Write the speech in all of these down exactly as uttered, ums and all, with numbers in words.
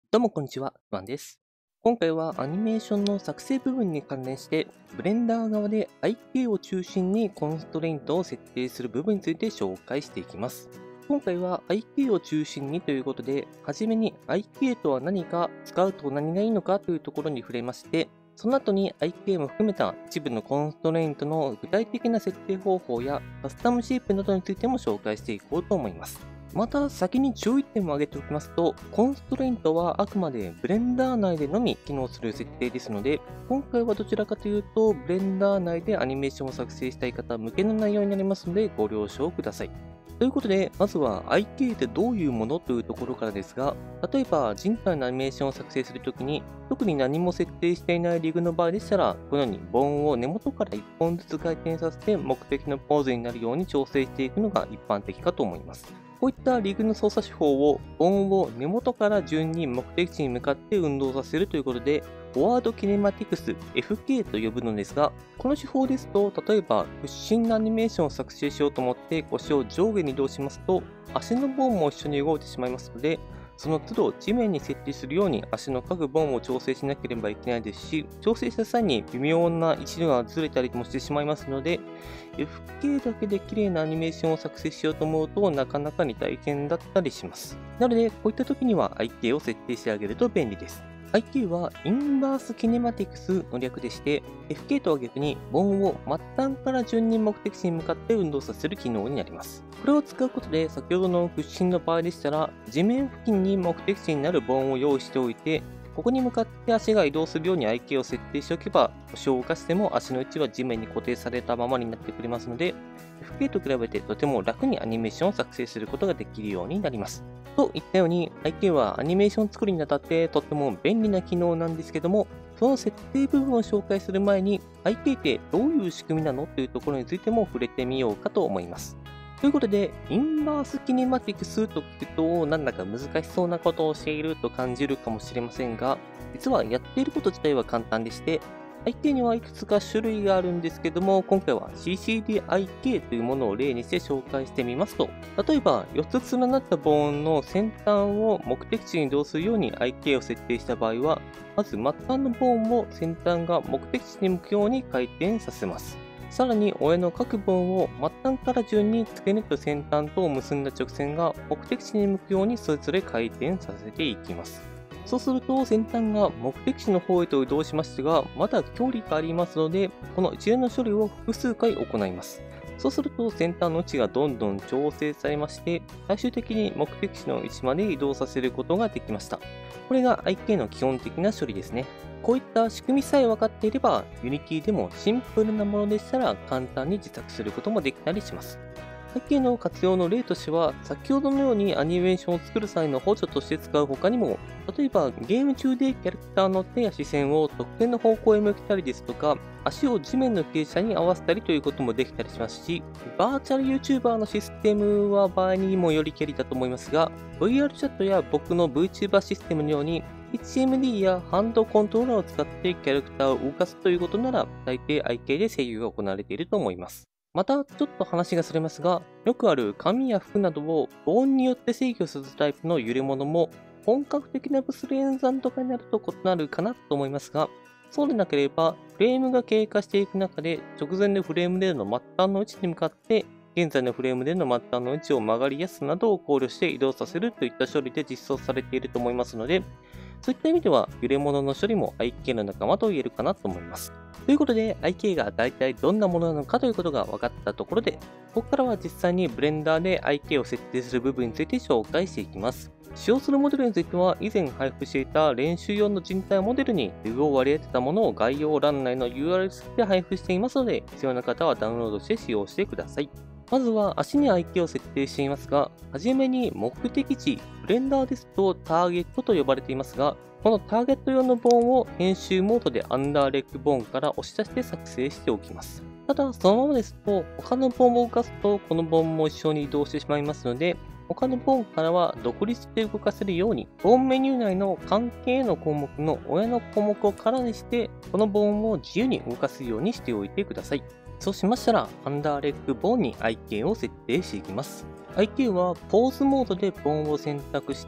どうもこんにちは、ワンです。今回はアニメーションの作成部分に関連して、ブレンダー側で背景を中心にコンストレイントを設定する部分について紹介していきます。今回は背景を中心にということで、はじめに背景とは何か、使うと何がいいのかというところに触れまして、その後に背景も含めた一部のコンストレイントの具体的な設定方法やカスタムシェイプなどについても紹介していこうと思います。また、先に注意点を挙げておきますと、コンストレイントはあくまでブレンダー内でのみ機能する設定ですので、今回はどちらかというと、ブレンダー内でアニメーションを作成したい方向けの内容になりますので、ご了承ください。ということで、まずは アイケー ってどういうものというところからですが、例えば人体のアニメーションを作成するときに、特に何も設定していないリグの場合でしたら、このようにボーンを根元からいっぽんずつ回転させて目的のポーズになるように調整していくのが一般的かと思います。こういったリグの操作手法を、ボーンを根元から順に目的地に向かって運動させるということで、フォワードキネマティクス エフケー と呼ぶのですが、この手法ですと、例えば屈伸のアニメーションを作成しようと思って腰を上下に移動しますと、足のボーンも一緒に動いてしまいますので、その都度地面に設置するように足の各ボーンを調整しなければいけないですし、調整した際に微妙な位置がずれたりもしてしまいますので、エフケー だけで綺麗なアニメーションを作成しようと思うとなかなかに大変だったりします。なので、こういった時には背景を設定してあげると便利です。背景はインバースキネマティクスの略でして、エフケー とは逆にボーンを末端から順に目的地に向かって運動させる機能になります。これを使うことで、先ほどの屈伸の場合でしたら、地面付近に目的地になるボーンを用意しておいて、ここに向かって足が移動するように背景を設定しておけば、腰を動かしても足の位置は地面に固定されたままになってくれますので、エフケー と比べてとても楽にアニメーションを作成することができるようになります。といったように、背景はアニメーション作りにあたってとっても便利な機能なんですけども、その設定部分を紹介する前に、背景ってどういう仕組みなのというところについても触れてみようかと思います。ということで、インバースキネマティクスと聞くと、なんだか難しそうなことをしていると感じるかもしれませんが、実はやっていること自体は簡単でして、背景にはいくつか種類があるんですけども、今回は シーシーディーアイケー というものを例にして紹介してみますと、例えばよっつ連なったボーンの先端を目的地に移動するように アイケー を設定した場合は、まず末端のボーンを先端が目的地に向くように回転させます。さらに親の各ボーンを末端から順に付け根と先端とを結んだ直線が目的地に向くようにそれぞれ回転させていきます。そうすると先端が目的地の方へと移動しましたが、まだ距離がありますので、この一連の処理を複数回行います。そうすると先端の位置がどんどん調整されまして、最終的に目的地の位置まで移動させることができました。これが アイケー の基本的な処理ですね。こういった仕組みさえ分かっていれば、Unity でもシンプルなものでしたら簡単に自作することもできたりします。背景の活用の例としては、先ほどのようにアニメーションを作る際の補助として使う他にも、例えばゲーム中でキャラクターの手や視線を特定の方向へ向けたりですとか、足を地面の傾斜に合わせたりということもできたりしますし、バーチャル YouTuber のシステムは場合にもよりけりだと思いますが、ブイアール チャットや僕の VTuber システムのように、エイチエムディー やハンドコントローラーを使ってキャラクターを動かすということなら、大抵 アイケー で制御が行われていると思います。また、ちょっと話がそれますが、よくある紙や服などをボーンによって制御するタイプの揺れ物も、本格的な物理演算とかになると異なるかなと思いますが、そうでなければ、フレームが経過していく中で、直前でフレームでの末端の位置に向かって、現在のフレームでの末端の位置を曲がりやすさなどを考慮して移動させるといった処理で実装されていると思いますので、そういった意味では、揺れ物の処理も アイケー の仲間と言えるかなと思います。ということで、アイケー が大体どんなものなのかということが分かったところで、ここからは実際にブレンダーで アイケー を設定する部分について紹介していきます。使用するモデルについては、以前配布していた練習用の人体モデルにリグを割り当てたものを概要欄内の ユーアールエル で配布していますので、必要な方はダウンロードして使用してください。まずは足に アイケー を設定していますが、はじめに目的地、ブレンダーですとターゲットと呼ばれていますが、このターゲット用のボーンを編集モードでアンダーレッグボーンから押し出して作成しておきます。ただ、そのままですと、他のボーンを動かすと、このボーンも一緒に移動してしまいますので、他のボーンからは独立して動かせるように、ボーンメニュー内の関係の項目の親の項目を空にして、このボーンを自由に動かすようにしておいてください。そうしましたら、アンダーレッグボーンに アイケー を設定していきます。アイケー はポーズモードでボーンを選択して、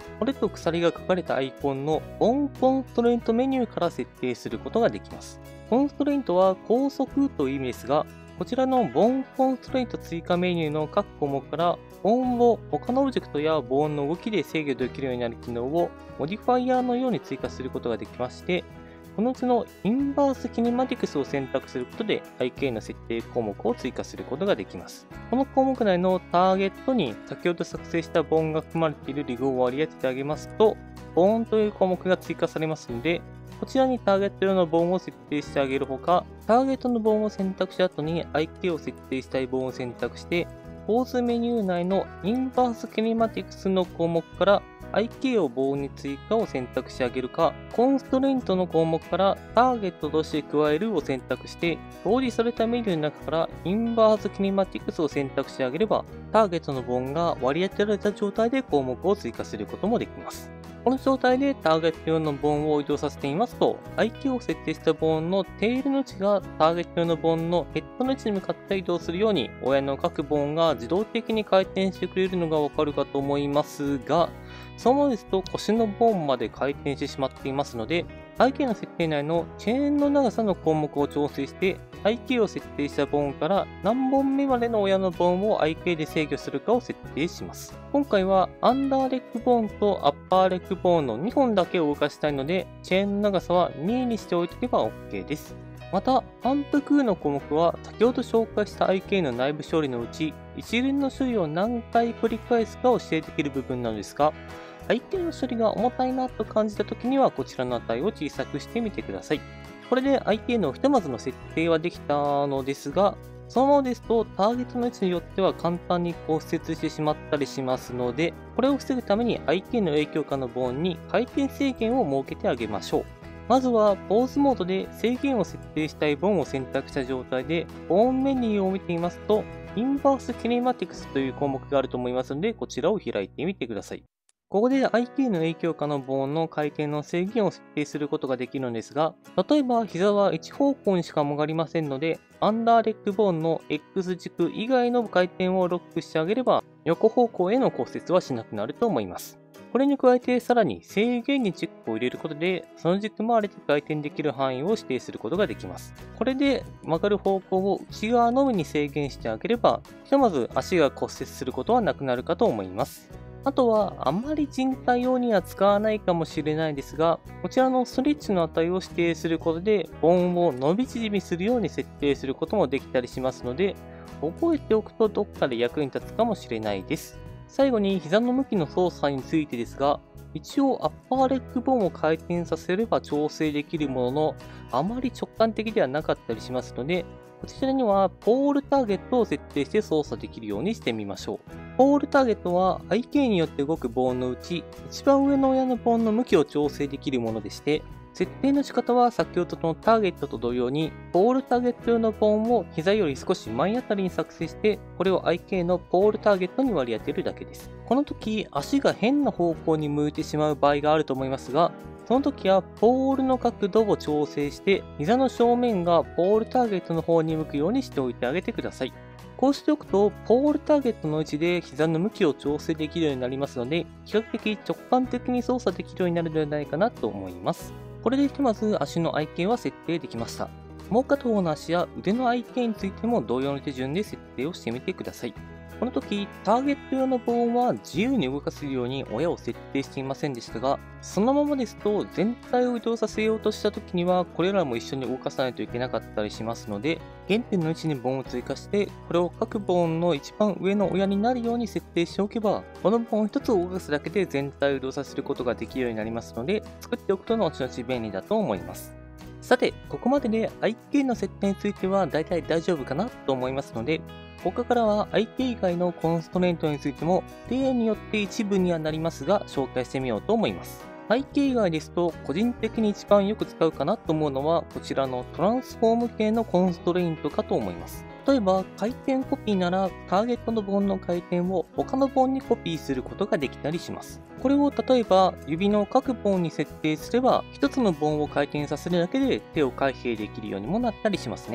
これと鎖が書かれたアイコンのボンコンストレントメニューから設定することができます。コンストレントは拘束という意味ですが、こちらのボンコンストレント追加メニューの各項目からボンを他のオブジェクトやボンの動きで制御できるようになる機能をモディファイアのように追加することができまして、このうちのインバースキネマティクスを選択することで アイケー の設定項目を追加することができます。この項目内のターゲットに先ほど作成したボンが含まれているリグを割り当ててあげますと、ボンという項目が追加されますので、こちらにターゲット用のボンを設定してあげるほか、ターゲットのボンを選択した後に アイケー を設定したいボンを選択して、ポーズメニュー内のインバースキネマティクスの項目から アイケー をボンに追加を選択してあげるか、コンストレントの項目からターゲットとして加えるを選択して、表示されたメニューの中からインバースキネマティクスを選択してあげれば、ターゲットのボンが割り当てられた状態で項目を追加することもできます。この状態でターゲット用のボンを移動させてみますと、アイケー を設定したボンのテールの位置がターゲット用のボンのヘッドの位置に向かって移動するように、親の各ボンが自動的に回転してくれるのがわかるかと思いますが、そのままですと腰のボンまで回転してしまっていますので、アイケー の設定内のチェーンの長さの項目を調整して、アイケー を設定したボンから何本目までの親のボンを アイケー で制御するかを設定します。今回はアンダーレッグボーンとアッパーレッグボーンのにほんだけを動かしたいので、チェーンの長さはににしておいておけば OK です。また、反復の項目は先ほど紹介した アイケー の内部処理のうち、一連の処理を何回繰り返すかを指定できる部分なのですが、アイケー の処理が重たいなと感じたときには、こちらの値を小さくしてみてください。これで アイケー のひとまずの設定はできたのですが、そのままですとターゲットの位置によっては簡単に骨折してしまったりしますので、これを防ぐために アイケー の影響下のボーンに回転制限を設けてあげましょう。まずはポーズモードで制限を設定したいボーンを選択した状態で、ボーンメニューを見てみますと、インバースキネマティクスという項目があると思いますので、こちらを開いてみてください。ここで アイケー の影響下のボーンの回転の制限を設定することができるのですが、例えば膝は一方向にしか曲がりませんので、アンダーレッグボーンの X 軸以外の回転をロックしてあげれば、横方向への骨折はしなくなると思います。これに加えてさらに制限にチェックを入れることで、その軸周りで回転できる範囲を指定することができます。これで曲がる方向を内側のみに制限してあげれば、ひとまず足が骨折することはなくなるかと思います。あとは、あまり人体用には使わないかもしれないですが、こちらのストレッチの値を指定することで、ボーンを伸び縮みするように設定することもできたりしますので、覚えておくとどっかで役に立つかもしれないです。最後に膝の向きの操作についてですが、一応アッパーレッグボーンを回転させれば調整できるものの、あまり直感的ではなかったりしますので、こちらにはポールターゲットを設定して操作できるようにしてみましょう。ポールターゲットは アイケー によって動くボーンのうち、一番上の親のボーンの向きを調整できるものでして、設定の仕方は先ほどのターゲットと同様に、ポールターゲット用のボーンを膝より少し前あたりに作成して、これを アイケー のポールターゲットに割り当てるだけです。この時、足が変な方向に向いてしまう場合があると思いますが、その時はポールの角度を調整して、膝の正面がポールターゲットの方に向くようにしておいてあげてください。こうしておくと、ポールターゲットの位置で膝の向きを調整できるようになりますので、比較的直感的に操作できるようになるのではないかなと思います。これでひとまず足の アイケー は設定できました。もう片方の足や腕の アイケー についても同様の手順で設定をしてみてください。この時、ターゲット用のボーンは自由に動かせるように親を設定していませんでしたが、そのままですと全体を移動させようとした時にはこれらも一緒に動かさないといけなかったりしますので、原点の位置にボーンを追加して、これを各ボーンの一番上の親になるように設定しておけば、このボーン一つを動かすだけで全体を移動させることができるようになりますので、作っておくと後々便利だと思います。さて、ここまでで アイケー の設定については大体大丈夫かなと思いますので、ここからは アイケー 以外のコンストレントについても例によって一部にはなりますが紹介してみようと思います。アイケー 以外ですと個人的に一番よく使うかなと思うのはこちらのトランスフォーム系のコンストレントかと思います。例えば回転コピーならターゲットのボーンの回転を他のボーンにコピーすることができたりします。これを例えば指の各ボーンに設定すれば一つのボーンを回転させるだけで手を開閉できるようにもなったりしますね。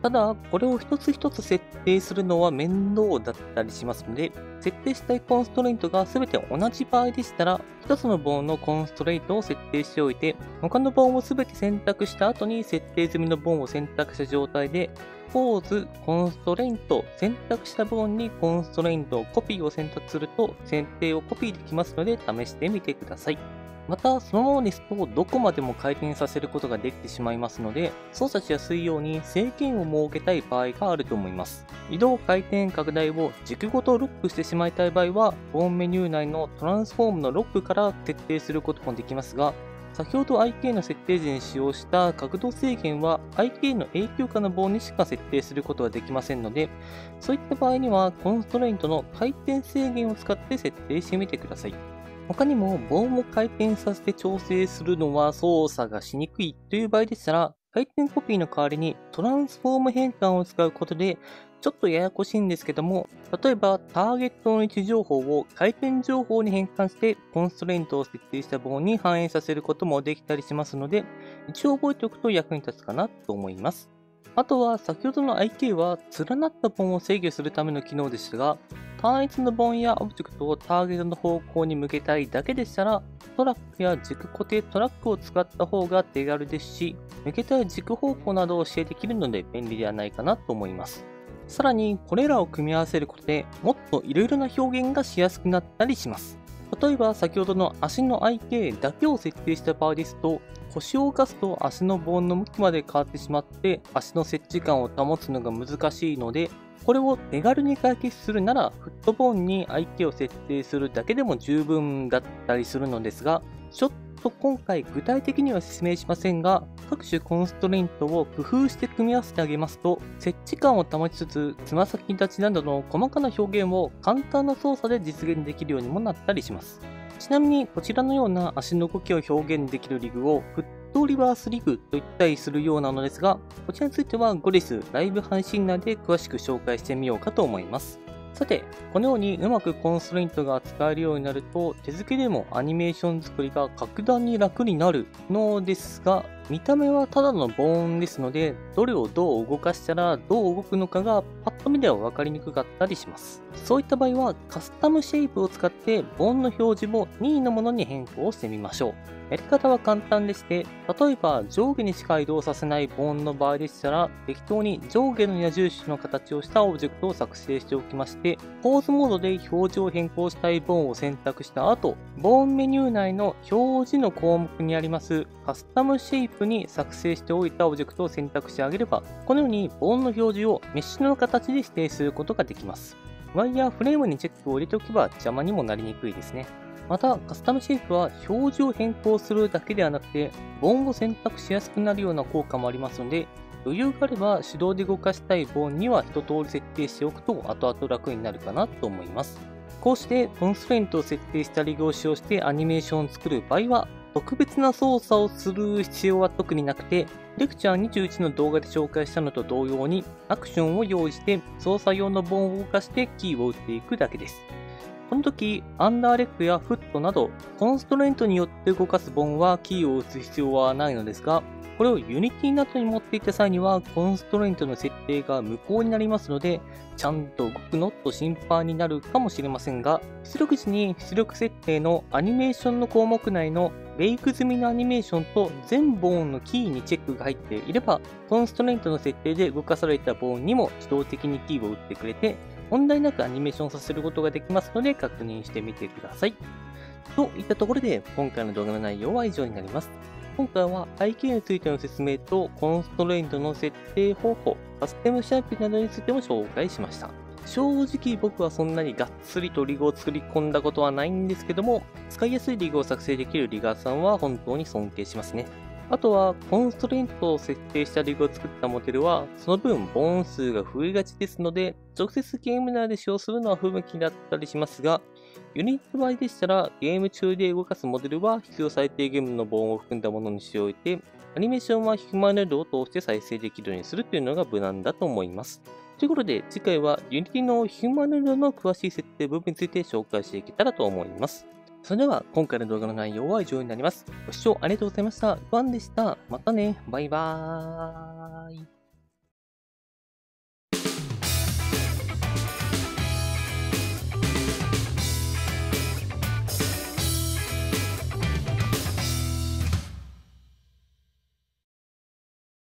ただ、これを一つ一つ設定するのは面倒だったりしますので、設定したいコンストレイントが全て同じ場合でしたら、一つのボーンのコンストレイントを設定しておいて、他のボーンを全て選択した後に設定済みのボーンを選択した状態で、ポーズ、コンストレイント、選択したボーンにコンストレイント、コピーを選択すると、設定をコピーできますので、試してみてください。また、そのままですと、どこまでも回転させることができてしまいますので、操作しやすいように制限を設けたい場合があると思います。移動回転拡大を軸ごとロックしてしまいたい場合は、ボーンメニュー内のトランスフォームのロックから設定することもできますが、先ほど アイケー の設定時に使用した角度制限は アイケー の永久化のボーンにしか設定することができませんので、そういった場合にはコンストレイントの回転制限を使って設定してみてください。他にも、ボーンを回転させて調整するのは操作がしにくいという場合でしたら、回転コピーの代わりにトランスフォーム変換を使うことで、ちょっとややこしいんですけども、例えばターゲットの位置情報を回転情報に変換してコンストレイントを設定したボーンに反映させることもできたりしますので、一応覚えておくと役に立つかなと思います。あとは先ほどの アイケー は連なったボーンを制御するための機能でしたが、単一のボーンやオブジェクトをターゲットの方向に向けたいだけでしたら、トラックや軸固定トラックを使った方が手軽ですし、向けたい軸方向などを指定できるので便利ではないかなと思います。さらに、これらを組み合わせることでもっといろいろな表現がしやすくなったりします。例えば先ほどの足の アイケー だけを設定した場合ですと、腰を動かすと足のボーンの向きまで変わってしまって足の接地感を保つのが難しいので、これを手軽に解決するならフットボーンに アイケー を設定するだけでも十分だったりするのですが、ちょっと今回具体的には説明しませんが、各種コンストレイントを工夫して組み合わせてあげますと、接地感を保ちつつつま先立ちなどの細かな表現を簡単な操作で実現できるようにもなったりします。ちなみにこちらのような足の動きを表現できるリグをフットリバースリグと言ったりするようなのですが、こちらについては後日ライブ配信内で詳しく紹介してみようかと思います。さて、このようにうまくコンストレイントが使えるようになると、手付けでもアニメーション作りが格段に楽になるのですが、見た目はただのボーンですので、どれをどう動かしたらどう動くのかがパッと見では分かりにくかったりします。そういった場合はカスタムシェイプを使ってボーンの表示を任意のものに変更してみましょう。やり方は簡単でして、例えば上下にしか移動させないボーンの場合でしたら、適当に上下の矢印の形をしたオブジェクトを作成しておきまして、ポーズモードで表示を変更したいボーンを選択した後、ボーンメニュー内の表示の項目にありますカスタムシェイプに作成しておいたオブジェクトを選択してあげれば、このようにボーンの表示をメッシュの形で指定することができます。ワイヤーフレームにチェックを入れておけば邪魔にもなりにくいですね。また、カスタムシェイプは表示を変更するだけではなくて、ボーンを選択しやすくなるような効果もありますので、余裕があれば手動で動かしたいボーンには一通り設定しておくと後々楽になるかなと思います。こうしてコンストレイントを設定したリグを使用してアニメーションを作る場合は、特別な操作をする必要は特になくて、レクチャーにじゅういちの動画で紹介したのと同様に、アクションを用意して操作用のボーンを動かしてキーを打っていくだけです。この時、アンダーレッグやフットなど、コンストレイントによって動かすボーンはキーを打つ必要はないのですが、これを Unity などに持っていった際には、コンストレイントの設定が無効になりますので、ちゃんと動くのと心配になるかもしれませんが、出力時に出力設定のアニメーションの項目内のベイク済みのアニメーションと全ボーンのキーにチェックが入っていれば、コンストレイントの設定で動かされたボーンにも自動的にキーを打ってくれて、問題なくアニメーションさせることができますので確認してみてください。といったところで今回の動画の内容は以上になります。今回は アイケー についての説明とコンストレイントの設定方法、カスタムシャープなどについても紹介しました。正直僕はそんなにがっつりとリグを作り込んだことはないんですけども、使いやすいリグを作成できるリガーさんは本当に尊敬しますね。あとは、コンストレイントを設定したリグを作ったモデルは、その分、ボーン数が増えがちですので、直接ゲーム内で使用するのは不向きだったりしますが、ユニット場合でしたら、ゲーム中で動かすモデルは必要最低限のボーンを含んだものにしておいて、アニメーションはヒューマノイドを通して再生できるようにするというのが無難だと思います。ということで、次回は Unity のヒューマノイドの詳しい設定部分について紹介していけたらと思います。それでは今回の動画の内容は以上になります。ご視聴ありがとうございました。グワンでした。またね。バイバーイ。